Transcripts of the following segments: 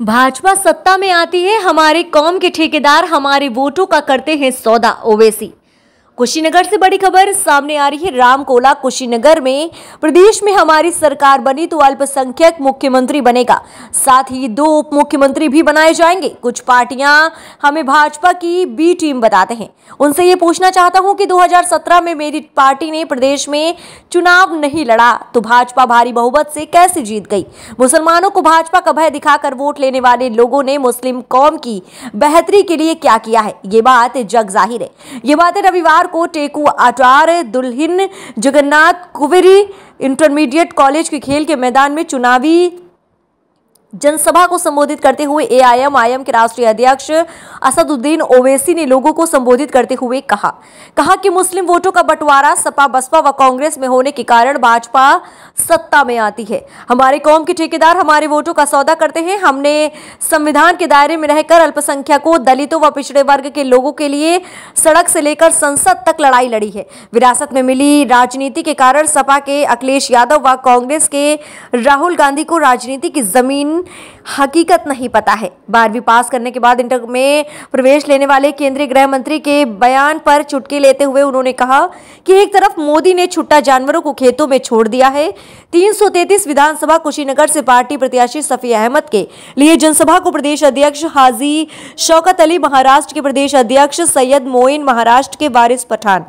भाजपा सत्ता में आती है, हमारे कौम के ठेकेदार हमारे वोटों का करते हैं सौदा। ओवैसी। कुशीनगर से बड़ी खबर सामने आ रही है। रामकोला कुशीनगर में प्रदेश में हमारी सरकार बनी तो अल्पसंख्यक मुख्यमंत्री बनेगा, साथ ही 2 उप मुख्यमंत्री भी बनाए जाएंगे। कुछ पार्टियां हमें भाजपा की बी टीम बताते हैं। उनसे ये पूछना चाहता हूं कि 2017 में मेरी पार्टी ने प्रदेश में चुनाव नहीं लड़ा तो भाजपा भारी बहुमत से कैसे जीत गई? मुसलमानों को भाजपा का भय दिखाकर वोट लेने वाले लोगों ने मुस्लिम कौम की बेहतरी के लिए क्या किया है, ये बात जग जाहिर है। ये बातें रविवार को टेकू आचार दुल्हिन जगन्नाथ कुवेरी इंटरमीडिएट कॉलेज के खेल के मैदान में चुनावी जनसभा को संबोधित करते हुए एआईएम के राष्ट्रीय अध्यक्ष असदुद्दीन ओवैसी ने लोगों को संबोधित करते हुए कहा कि मुस्लिम वोटों का बंटवारा सपा बसपा व कांग्रेस में होने के कारण भाजपा सत्ता में आती है। हमारे कौम के ठेकेदार हमारे वोटों का सौदा करते हैं। हमने संविधान के दायरे में रहकर अल्पसंख्यकों, दलितों व पिछड़े वर्ग के लोगों के लिए सड़क से लेकर संसद तक लड़ाई लड़ी है। विरासत में मिली राजनीति के कारण सपा के अखिलेश यादव व कांग्रेस के राहुल गांधी को राजनीति की जमीन हकीकत नहीं पता है। 12वीं पास करने के बाद इंटर में प्रवेश लेने वाले केंद्रीय गृह मंत्री के बयान पर चुटकी लेते हुए उन्होंने कहा कि एक तरफ मोदी ने छुट्टा जानवरों को खेतों में छोड़ दिया है। 333 विधानसभा कुशीनगर से पार्टी प्रत्याशी सफी अहमद के लिए जनसभा को प्रदेश अध्यक्ष हाजी शौकत अली, महाराष्ट्र के प्रदेश अध्यक्ष सैयद मोइन, महाराष्ट्र के वारिस पठान।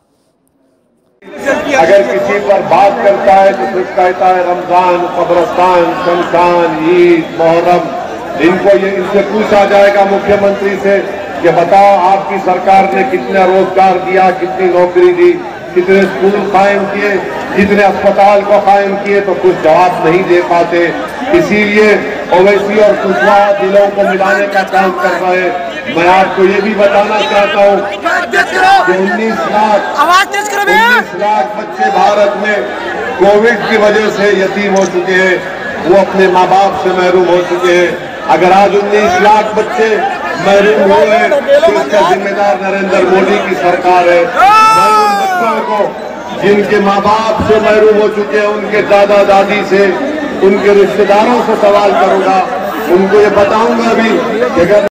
अगर किसी पर बात करता है तो सिर्फ कहता है रमजान, कब्रस्तान, शमशान, ईद, मोहर्रम। इनसे पूछा जाएगा मुख्यमंत्री से कि बताओ आपकी सरकार ने कितना रोजगार दिया, कितनी नौकरी दी, कितने स्कूल कायम किए, कितने अस्पताल को कायम किए, तो कुछ जवाब नहीं दे पाते। इसीलिए ओवैसी और कुशवाहा दिलों को मिलाने का काम कर रहे हैं। मैं आपको ये भी बताना चाहता हूँ कि 19 लाख बच्चे भारत में कोविड की वजह से यतीम हो चुके हैं, वो अपने माँ बाप से महरूम हो चुके हैं। अगर आज 19 लाख बच्चे महरूम हुए तो इसका जिम्मेदार नरेंद्र मोदी की सरकार है। मैं उन बच्चों को जिनके माँ बाप से महरूम हो चुके हैं, उनके दादा दादी से, उनके रिश्तेदारों से सवाल करूंगा, उनको ये बताऊंगा भी कि अगर